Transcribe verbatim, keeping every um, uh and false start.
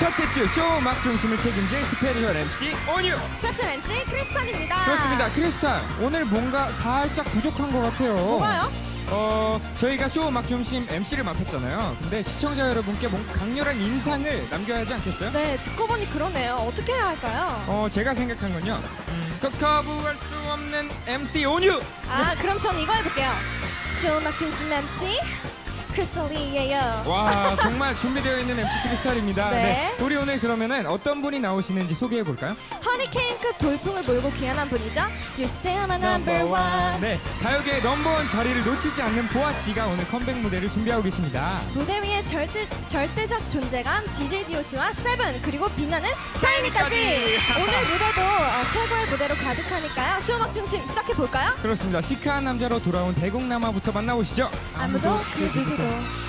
첫째 주 쇼 음악 중심을 책임질 스페셜 엠씨 온유, 스페셜 엠씨 크리스탈입니다. 그렇습니다. 크리스탈, 오늘 뭔가 살짝 부족한 것 같아요. 뭐가요? 어, 저희가 쇼 음악 중심 엠씨를 맡았잖아요. 근데 시청자 여러분께 뭔가 강렬한 인상을 남겨야 하지 않겠어요? 네, 듣고 보니 그러네요. 어떻게 해야 할까요? 어, 제가 생각한 건요, 음, 거부할 수 없는 엠씨 온유. 아, 그럼 전 이거 해볼게요. 쇼 음악 중심 엠씨 크리스탈이에요. 와, 정말 준비되어 있는 엠씨 크리스탈입니다. 네. 우리 오늘 그러면은 어떤 분이 나오시는지 소개해 볼까요? 허리케인급 돌풍을 몰고 귀환한 분이죠. You stay my number one. 네, 가요계의 넘버원 자리를 놓치지 않는 보아 씨가 오늘 컴백 무대를 준비하고 계십니다. 무대 위에 절대, 절대적 존재감 디제이 디오씨와 세븐, 그리고 빛나는 샤이니까지. 오늘 무대도 어, 최고의 무대로 가득하니까요. 쇼 음악 중심 시작해볼까요? 그렇습니다. 시크한 남자로 돌아온 대국남아부터 만나보시죠. 아무도 그 누구도